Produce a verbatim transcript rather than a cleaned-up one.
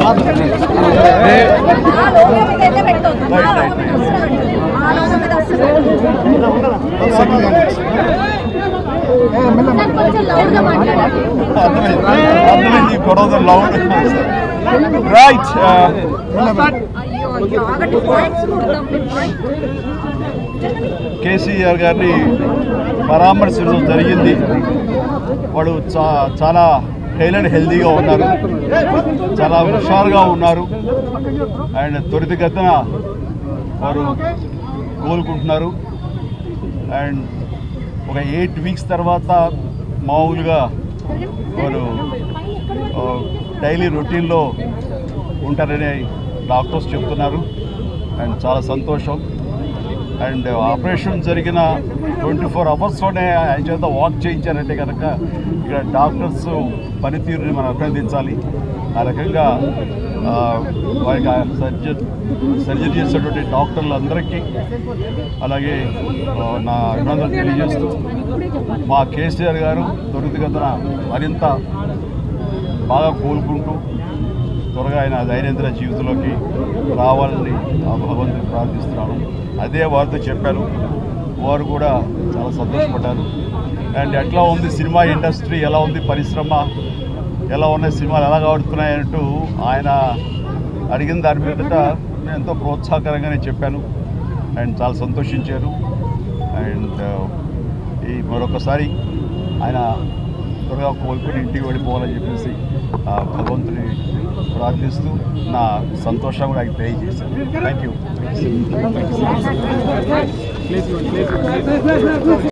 Right KCR గారిని పరామర్శించడం జరిగింది. వాడు చా చాలా హెయిల్ అండ్ హెల్దీగా ఉన్నారు, చాలా హుషారుగా ఉన్నారు అండ్ త్వరితగతిన వారు కోలుకుంటున్నారు. అండ్ ఒక ఎయిట్ వీక్స్ తర్వాత మామూలుగా వారు డైలీ రొటీన్లో ఉంటారని డాక్టర్స్ చెప్తున్నారు. అండ్ చాలా సంతోషం. అండ్ ఆపరేషన్ జరిగిన ట్వంటీ ఫోర్ అవర్స్లోనే ఆయన చేత వాక్ చేయించారంటే కనుక ఇక్కడ డాక్టర్స్ పనితీరుని మనం అభినందించాలి. ఆ రకంగా వారికి సర్జరీ సర్జరీ చేసేటువంటి డాక్టర్లందరికీ అలాగే నా అభినందనలు తెలియజేస్తూ మా కేసీఆర్ గారు త్వరితగతిన మరింత బాగా కోలుకుంటూ త్వరగా ఆయన దైనందిన జీవితంలోకి రావాలని ఆ భగవంతుని ప్రార్థిస్తున్నాను. అదే వారితో చెప్పాను, వారు కూడా చాలా సంతోషపడ్డారు. అండ్ ఎట్లా ఉంది సినిమా ఇండస్ట్రీ, ఎలా ఉంది పరిశ్రమ, ఎలా ఉన్నాయి సినిమాలు ఎలా ఆడుతున్నాయంటూ ఆయన అడిగిన దాని మీద నేను ఎంతో ప్రోత్సాహకరంగానే చెప్పాను. అండ్ చాలా సంతోషించారు. అండ్ ఈ మరొకసారి ఆయన త్వరగా కోలుకొని ఇంటికి వెళ్ళిపోవాలని చెప్పేసి భగవంతుని ప్రార్థిస్తూ నా సంతోషం కూడా ఆయనకు తెలియజేశాను. Thank you.